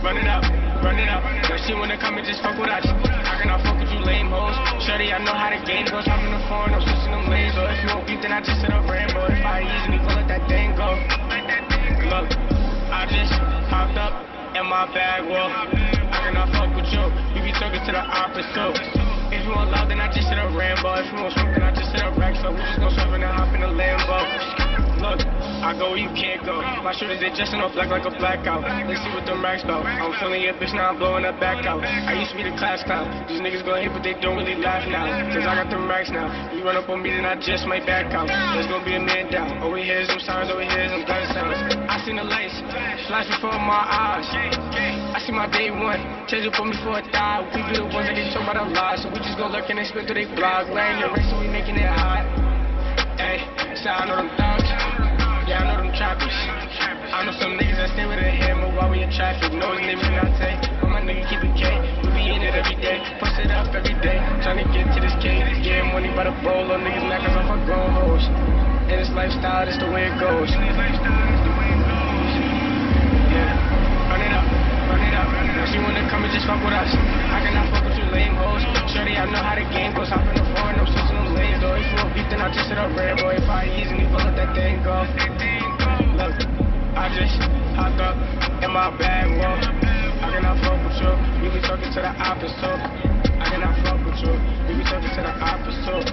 run it up, run it up. No, she wanna come and just fuck with us. How can I fuck with you lame hoes? Shorty, I know how the game goes. I'm in the phone, I'm switching them lanes. Or if you don't beat, then I just set up rainbow. If I easily go, let that thing go. Look, I just hopped up in my bag, well, how can I fuck with you? You be talking to the opposite. If you want love, then I just set up Rambo. If you want smoke, then I just set up Rex. So we just gon' swerve and hop in the Lambo. Look, I go where you can't go. My shooters, they dressing up like a blackout. Let's see what them racks about. I'm feeling your bitch, now I'm blowing her back out. I used to be the class clown. These niggas gon' hate, but they don't really laugh now. Cause I got them racks now. You run up on me, then I just might back out. There's gonna be a man down. Over here's them sirens, over here's them gun sounds. I seen the lights flash before my eyes. I see my day one. Change it for me for a die. We be the ones that get choked by the lies. So we just gon' lurk and they spit through they blog. Laying the race, so we making it hot. Hey, so I know them thugs. Yeah, I know them trappers. I know some niggas that stay with a hammer while we in traffic. Know his name is Nate, but my nigga keep it K. We be in it every day, push it up every day. Tryna get to this K, getting money by the bowl. Little niggas knockers off our grown hoes. And this lifestyle, that's the way it goes. Yeah, run it up, run it up. Now she wanna come and just fuck with us. How can I fuck with you lame hoes? Shorty, I know how the game goes. Hop in the phone, I'm switching them lanes. Though if you want beat, then I just set up Rambo. If I easily go, let that thing go. Look, I just hopped up in my bag, whoa. How can I fuck with you? We be talking to the opposite. How can I fuck with you? We be talking to the opposite.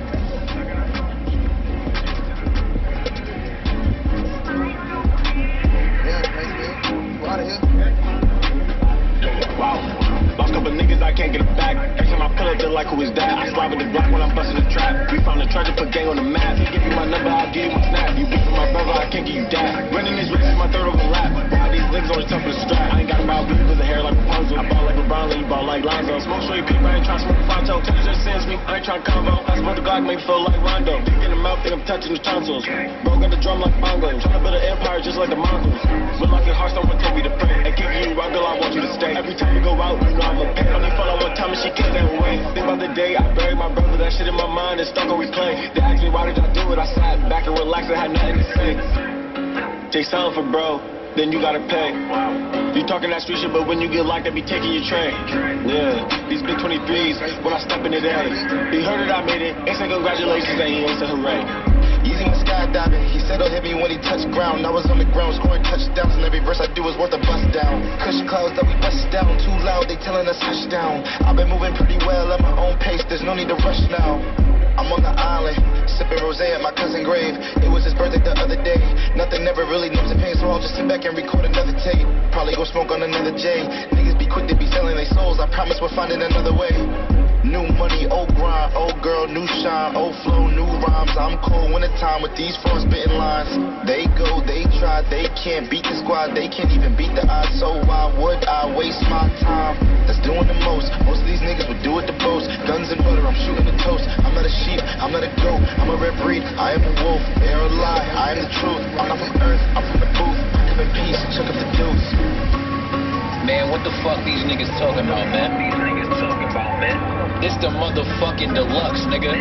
Out of here. Wow. Lost couple niggas, I can't get it back. Every time I pull up, they're like, who is that? I slide with the block when I'm busting the trap. We found the treasure, put gang on the map. You give me my number, I'll give you my snap. You beef with my brother, I can't give you that. Running this race is my third overlap. Why these niggas on the top of the strap? I ain't got about weed with the hair like Rapunzel. I ball like LeBron, you ball like Lonzo. Smoke show you people, I ain't trying to smoke a Fonto. Tell just sends me, I ain't trying to convo. I smoke the Glock, make me feel like Rondo. Dick in the mouth, think I'm touching the tonsils. Bro got the drum like bongos. Trying to build an empire just like the Mongols. But like your heart, someone told me to pray. And keep you rock, girl, I want you to stay. Every time we go out, you know I'ma pay. Only fall out one time and she killed that way. Think about the day I buried my brother, that shit in my mind is stuck on replay. They asked me why did I do it, I sat back and relaxed and had nothing to say. Take something for bro, then you gotta pay. You talking that street shit, but when you get locked, they be taking your tray. Yeah, these big 23s, when I step in the day. He heard it, I made it, ain't say congratulations, and he ain't say hooray. Easy on skydiving, he said he'll hit me when he touched ground. I was on the ground scoring touchdowns, and every verse I do is worth a bust down. Cush clouds that we bust down, too loud, they telling us hush down. I've been moving pretty well at my own pace, there's no need to rush now. I'm on the island, sipping rosé at my cousin's grave. It was his birthday the other day. Nothing never really numbs the pain, so I'll just sit back and record another tape. Probably go smoke on another J. Niggas be quick to be selling their souls, I promise we're finding another way. New money, old grind, old girl, new shine, old flow, new rhymes. I'm cold wintertime with these frostbitten lines. They go, they try, they can't beat the squad, they can't even beat the odds. So why would I waste my time? That's doing the most. Most of these niggas would do it the most. Guns and butter, I'm shooting the toast. I'm not a sheep, I'm not a goat, I'm a red breed. I am a wolf, they are a lie, I am the truth. I'm not from earth, I'm from the booth. I live in peace, check up the deuce. Man, what the fuck these niggas talking about, man? This the motherfucking deluxe, nigga.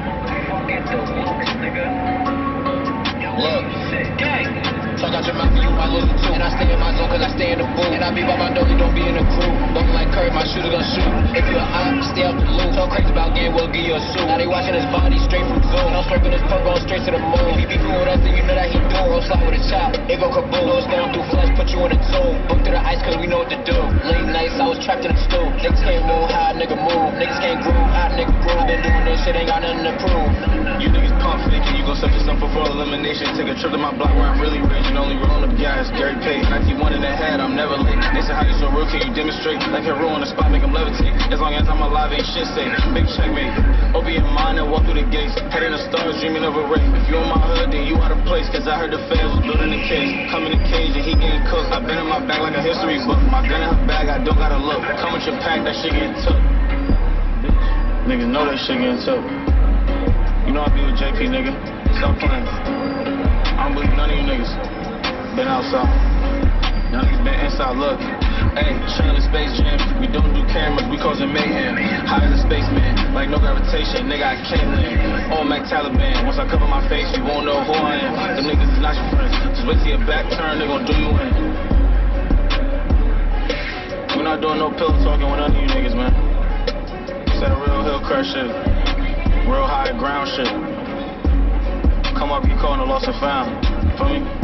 Look, talk out your mouth and you my little too. And I stay in my zone cause I stay in the booth. And I be by my dog, you don't be in the crew. Looking like Curry, my shooter gon' shoot. If you a op, stay out the loop. Talk crazy about game, we'll give you a suit. Now they watching his body straight from Zoom. I'm slurping his perk, going straight to the moon. If he beefing with us, then you know that he do. Roll slide with a chop, it go kaboom. Know it's going through flesh, put you in a tomb. Book through the ice cause we know what to do. Late nights, I was trapped in the stool. Niggas can't know how a nigga move. Niggas can't groove, how a nigga groove. Been doing this shit, ain't got nothing to prove. You niggas pump thinking you gon' set yourself up for elimination. Take a trip to my block where I'm really rich and only rolling up gas. Gary Payton, 91 in the head, I'm never late. They say how you so real, can you demonstrate? Like hero on the spot, make them levitate. As long as I'm alive, ain't shit safe. Big checkmate. OB in mind and walk through the gates. Head in the stars, dreaming of a race. If you in my hood, then you out of place. Cause I heard the fans was building the case. Come in the cage and he getting cooked. I been in my bag like a history book. My gun in her bag, I don't gotta look. Come with your pack, that shit getting took. Niggas know that shit getting took. You know I be with JP, nigga. Stop playing. I don't believe none of you niggas. Been outside. Y'all niggas been inside, look. Hey, chillin' in Space Jam. We don't do cameras, we causing mayhem. High as a spaceman, like no gravitation, nigga, I can't land. On Mac Taliban, once I cover my face, you won't know who I am. Them niggas is not your friends. Just wait till your back turn, they gon' do you in. not doing no pillow talking with none of you niggas, man. Said a real hill crush shit. Real high ground shit. Come up, you calling the lost and found. Feel me?